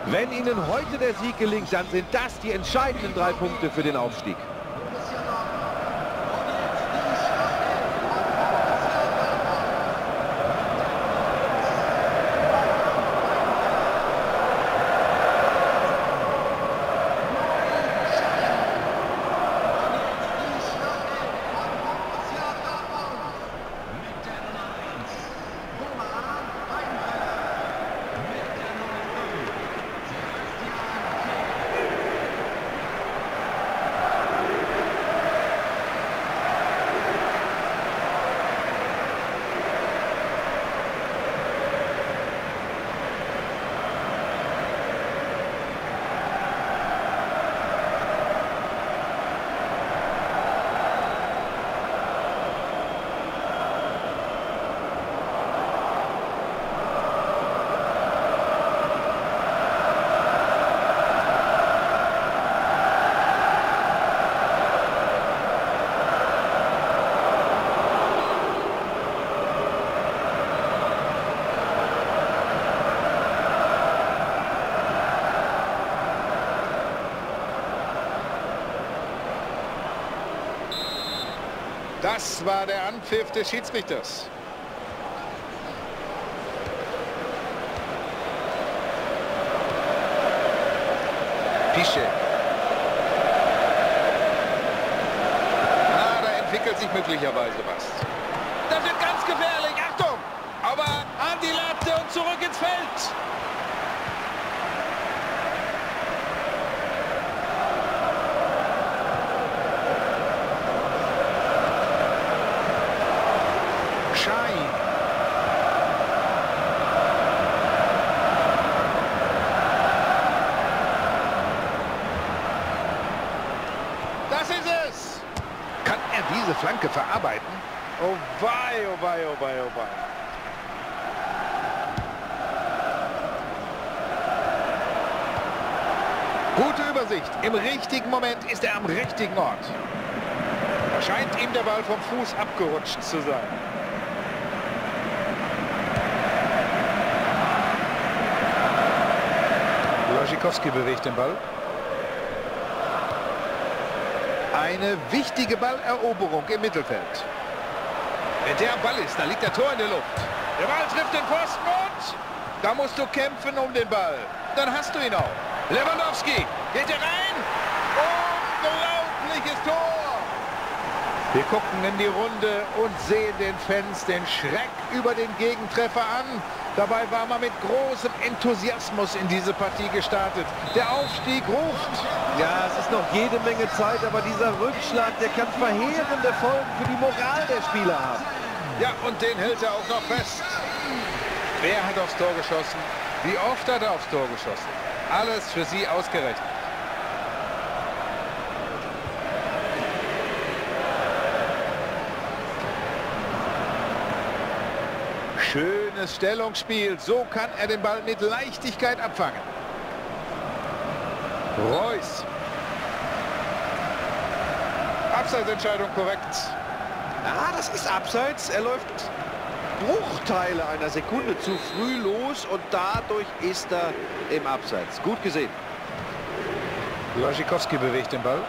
Wenn Ihnen heute der Sieg gelingt, dann sind das die entscheidenden 3 Punkte für den Aufstieg. Das war der Anpfiff des Schiedsrichters. Piszczek. Da entwickelt sich möglicherweise was. Das wird ganz gefährlich. Achtung! Aber an die Latte und zurück ins Feld. Das ist es! Kann er diese Flanke verarbeiten? Oh wei, oh wei, oh wei, oh wei. Gute Übersicht. Im richtigen Moment ist er am richtigen Ort. Da scheint ihm der Ball vom Fuß abgerutscht zu sein. Błaszczykowski bewegt den Ball. Eine wichtige Balleroberung im Mittelfeld. Wenn der am Ball ist, dann liegt der Tor in der Luft. Der Ball trifft den Pfosten und da musst du kämpfen um den Ball. Dann hast du ihn auch. Lewandowski, geht er rein? Unglaubliches Tor! Wir gucken in die Runde und sehen den Fans den Schreck über den Gegentreffer an. Dabei war man mit großem Enthusiasmus in diese Partie gestartet. Der Aufstieg ruft. Ja, es ist noch jede Menge Zeit, aber dieser Rückschlag, der kann verheerende Folgen für die Moral der Spieler haben. Ja, und den hält er auch noch fest. Wer hat aufs Tor geschossen? Wie oft hat er aufs Tor geschossen? Alles für sie ausgerechnet. Schönes Stellungsspiel. So kann er den Ball mit Leichtigkeit abfangen. Reus. Abseitsentscheidung korrekt. Ja, das ist Abseits. Er läuft Bruchteile einer Sekunde zu früh los und dadurch ist er im Abseits. Gut gesehen. Błaszczykowski bewegt den Ball.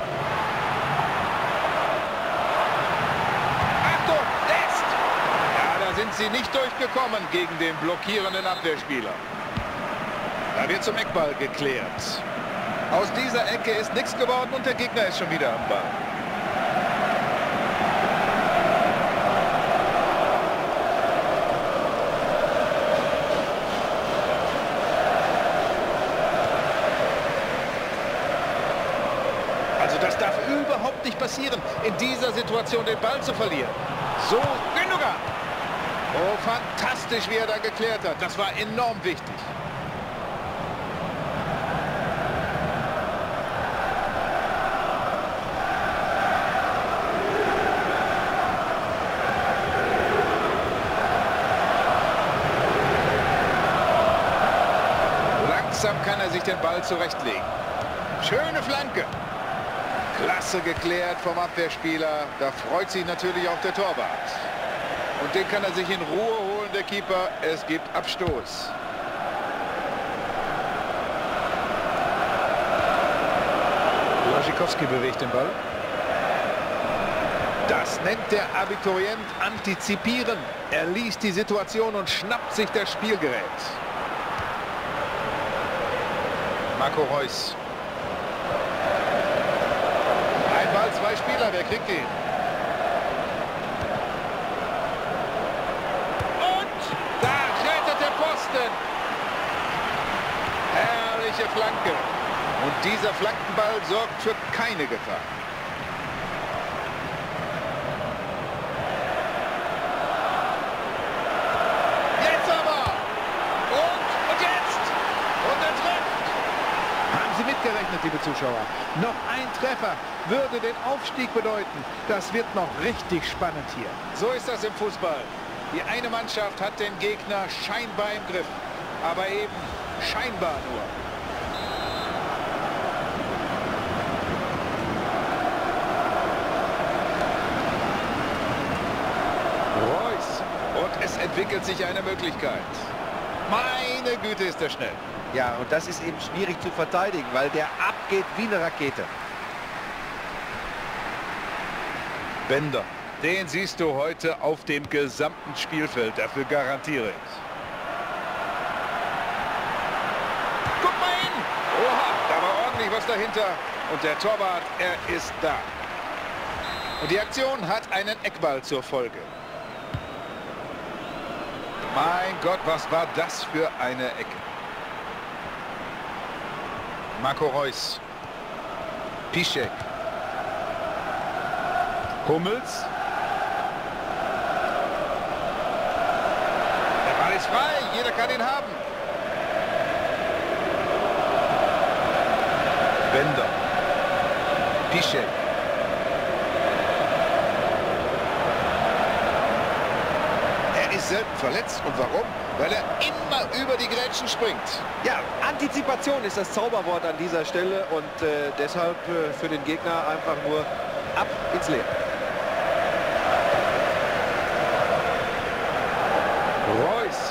Achtung, jetzt! Ja, da sind sie nicht durchgekommen gegen den blockierenden Abwehrspieler. Da wird zum Eckball geklärt. Aus dieser Ecke ist nichts geworden und der Gegner ist schon wieder am Ball. Also das darf überhaupt nicht passieren, in dieser Situation den Ball zu verlieren. So, Gündogan. Oh, fantastisch, wie er da geklärt hat. Das war enorm wichtig. Langsam kann er sich den Ball zurechtlegen. Schöne Flanke. Klasse geklärt vom Abwehrspieler. Da freut sich natürlich auch der Torwart. Und den kann er sich in Ruhe holen, der Keeper. Es gibt Abstoß. Schikowski bewegt den Ball. Das nennt der Abiturient antizipieren. Er liest die Situation und schnappt sich das Spielgerät. Marco Reus. Ein Ball, zwei Spieler, wer kriegt ihn? Und da rettet der Posten. Herrliche Flanke. Und dieser Flankenball sorgt für keine Gefahr. Jetzt aber! Und jetzt! Und er trifft! Haben Sie mitgerechnet, liebe Zuschauer? Noch ein Treffer würde den Aufstieg bedeuten. Das wird noch richtig spannend hier. So ist das im Fußball. Die eine Mannschaft hat den Gegner scheinbar im Griff. Aber eben scheinbar nur. Und es entwickelt sich eine Möglichkeit. Meine Güte, ist er schnell. Ja, und das ist eben schwierig zu verteidigen, weil der abgeht wie eine Rakete. Bender, den siehst du heute auf dem gesamten Spielfeld. Dafür garantiere ich. Guck mal hin! Oha, da war ordentlich was dahinter. Und der Torwart, er ist da. Und die Aktion hat einen Eckball zur Folge. Mein Gott, was war das für eine Ecke? Marco Reus. Piszczek. Hummels. Der Ball ist frei, jeder kann ihn haben. Bender. Piszczek. Ist selten verletzt. Und warum? Weil er immer über die Grätschen springt. Ja, Antizipation ist das Zauberwort an dieser Stelle und deshalb für den Gegner einfach nur ab ins Leere. Reus.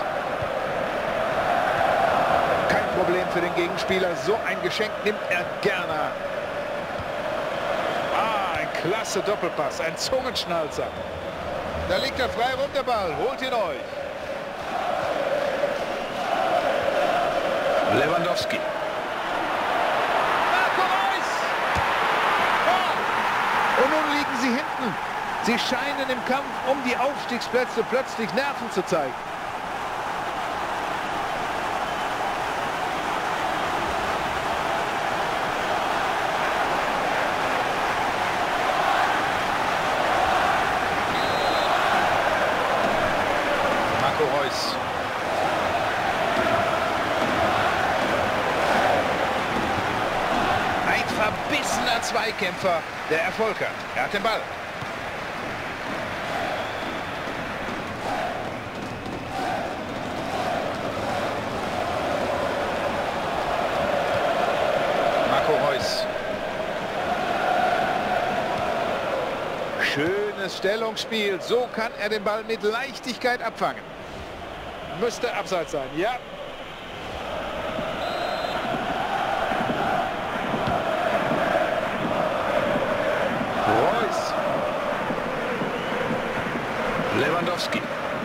Kein Problem für den Gegenspieler. So ein Geschenk nimmt er gerne. Ein klasse Doppelpass, ein Zungenschnalzer. Da liegt er frei rum, der Ball. Holt ihn euch. Lewandowski. Marco Reus! Oh! Und nun liegen sie hinten. Sie scheinen im Kampf um die Aufstiegsplätze plötzlich Nerven zu zeigen. Reus. Ein verbissener Zweikämpfer, der Erfolg hat. Er hat den Ball. Marco Reus. Schönes Stellungsspiel. So kann er den Ball mit Leichtigkeit abfangen. Müsste abseits sein, ja. Reus. Lewandowski.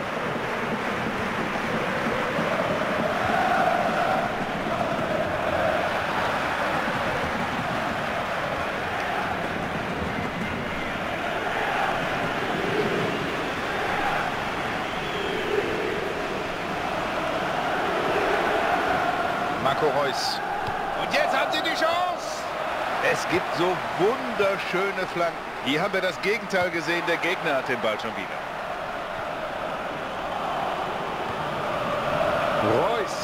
Marco Reus. Und jetzt haben sie die Chance. Es gibt so wunderschöne Flanken. Hier haben wir das Gegenteil gesehen. Der Gegner hat den Ball schon wieder. Reus.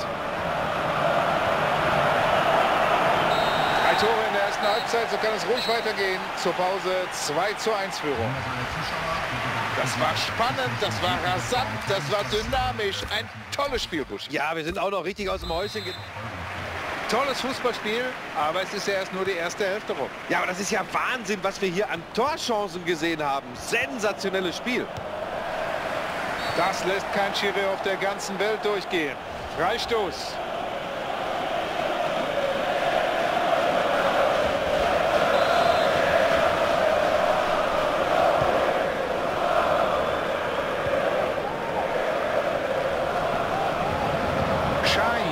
3 Tore in der ersten Halbzeit. So kann es ruhig weitergehen. Zur Pause 2:1 Führung. Das war spannend, das war rasant, das war dynamisch. Ein tolles Spiel, Busch. Ja, wir sind auch noch richtig aus dem Häuschen. Tolles Fußballspiel, aber es ist ja erst nur die erste Hälfte rum. Ja, aber das ist ja Wahnsinn, was wir hier an Torchancen gesehen haben. Sensationelles Spiel. Das lässt kein Schiri auf der ganzen Welt durchgehen. Freistoß. Schein.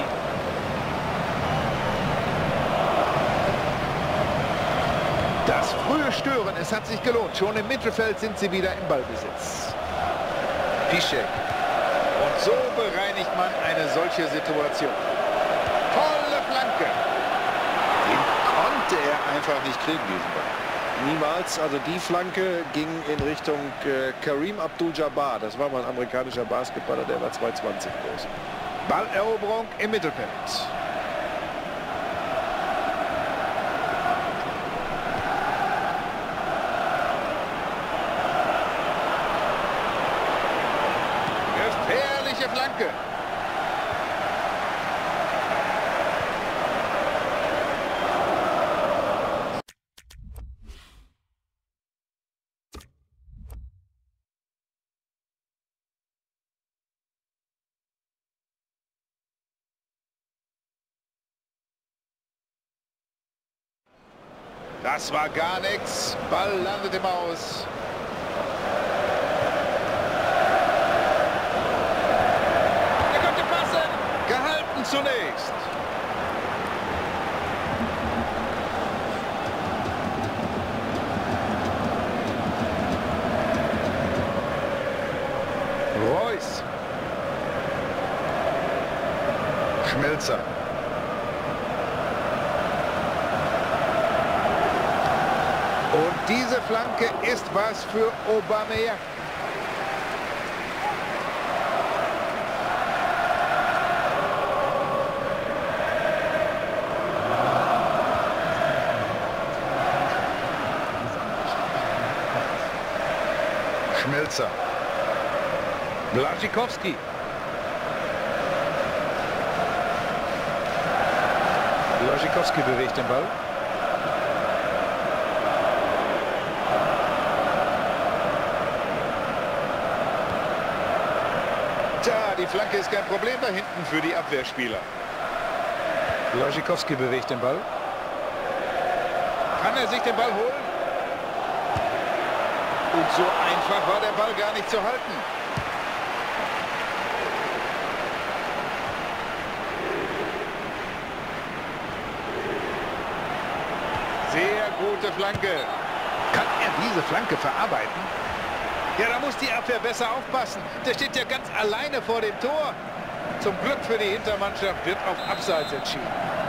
Das frühe Stören, es hat sich gelohnt. Schon im Mittelfeld sind sie wieder im Ballbesitz. Piszczek. Und so bereinigt man eine solche Situation. Tolle Flanke. Den konnte er einfach nicht kriegen, diesen Ball. Niemals, also die Flanke ging in Richtung Kareem Abdul-Jabbar. Das war mal ein amerikanischer Basketballer, der war 2,20 groß. Balleroberung im Mittelfeld. Gefährliche Flanke. Das war gar nichts. Ball landet im Aus. Er konnte passen. Gehalten zunächst. Reus. Schmelzer. Und diese Flanke ist was für Aubameyang. Schmelzer. Błaszczykowski. Błaszczykowski bewegt den Ball. Tja, die Flanke ist kein Problem da hinten für die Abwehrspieler. Błaszczykowski bewegt den Ball. Kann er sich den Ball holen? Und so einfach war der Ball gar nicht zu halten. Sehr gute Flanke. Kann er diese Flanke verarbeiten? Ja, da muss die Abwehr besser aufpassen. Der steht ja ganz alleine vor dem Tor. Zum Glück für die Hintermannschaft wird auf Abseits entschieden.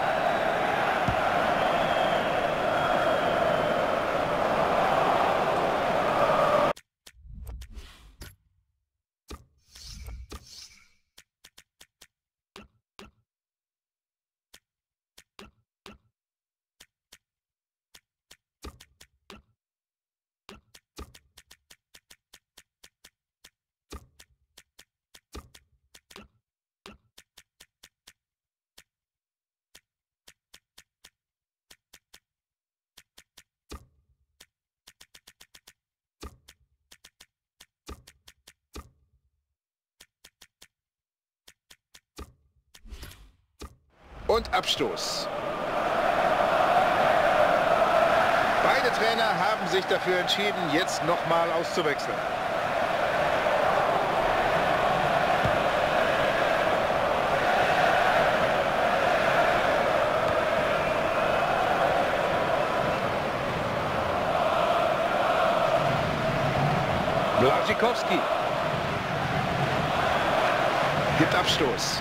Und Abstoß. Beide Trainer haben sich dafür entschieden, jetzt nochmal auszuwechseln. Błaszczykowski gibt Abstoß.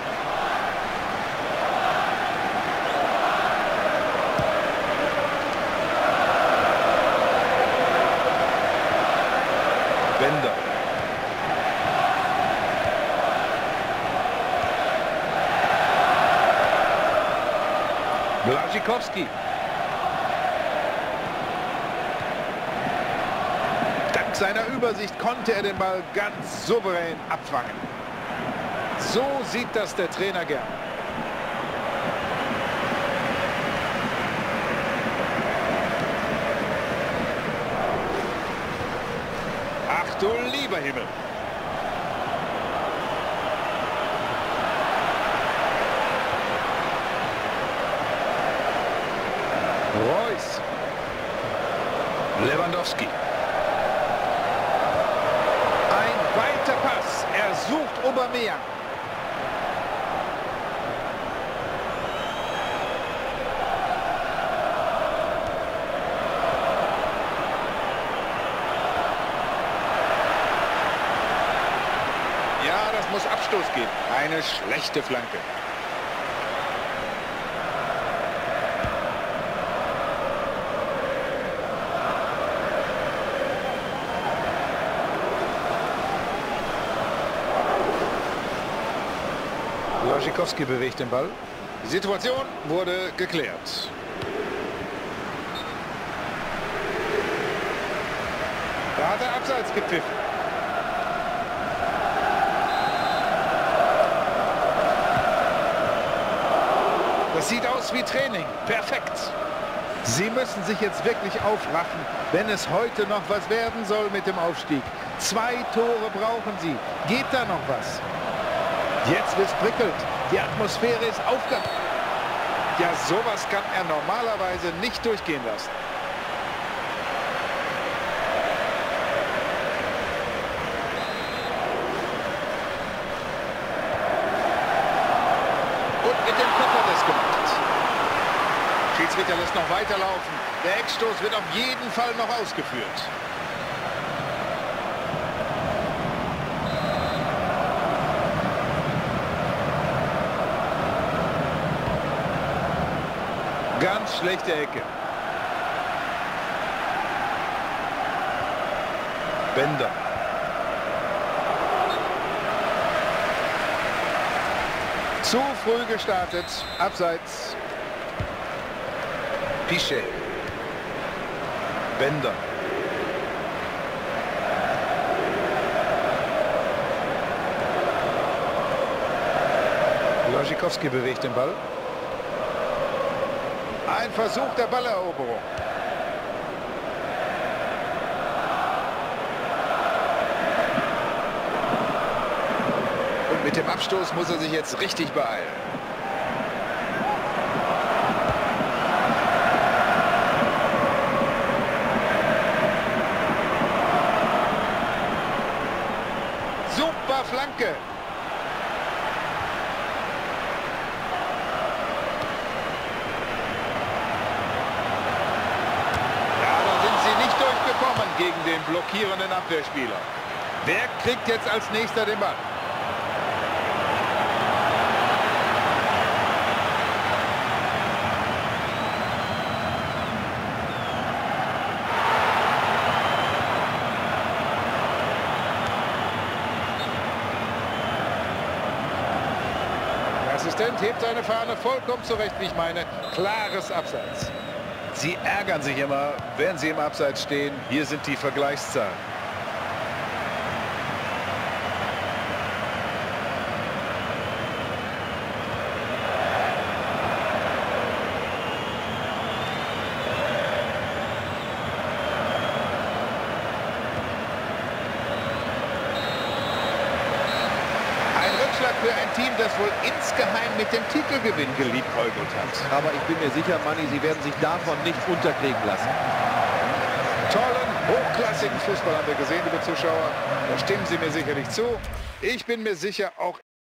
Bender. Błaszczykowski. Dank seiner Übersicht konnte er den Ball ganz souverän abfangen. So sieht das der Trainer gern. Ach du lieber Himmel. Reus. Lewandowski. Ein weiter Pass. Er sucht Aubameyang. geben. Eine schlechte Flanke. Błaszczykowski bewegt den Ball. Die Situation wurde geklärt. Da hat er abseits gepfiffen. Das sieht aus wie Training. Perfekt. Sie müssen sich jetzt wirklich aufraffen, wenn es heute noch was werden soll mit dem Aufstieg. 2 Tore brauchen sie. Geht da noch was? Jetzt wird's prickelt. Die Atmosphäre ist aufgegangen. Ja, sowas kann er normalerweise nicht durchgehen lassen. Und mit dem Kopf hat er es gemacht. Schiedsrichter lässt noch weiterlaufen. Der Eckstoß wird auf jeden Fall noch ausgeführt. Ganz schlechte Ecke. Bender. Zu früh gestartet. Abseits. Pichet. Bender. Błaszczykowski bewegt den Ball. Ein Versuch der Balleroberung. Und mit dem Abstoß muss er sich jetzt richtig beeilen. Super Flanke. Gegen den blockierenden Abwehrspieler. Wer kriegt jetzt als nächster den Ball? Der Assistent hebt seine Fahne vollkommen zurecht, wie ich meine. Klares Abseits. Sie ärgern sich immer, wenn sie im Abseits stehen. Hier sind die Vergleichszahlen. Für ein Team, das wohl insgeheim mit dem Titelgewinn geliebäugelt hat. Aber ich bin mir sicher, Manni, sie werden sich davon nicht unterkriegen lassen. Tollen, hochklassigen Fußball haben wir gesehen, liebe Zuschauer. Da stimmen Sie mir sicherlich zu. Ich bin mir sicher, auch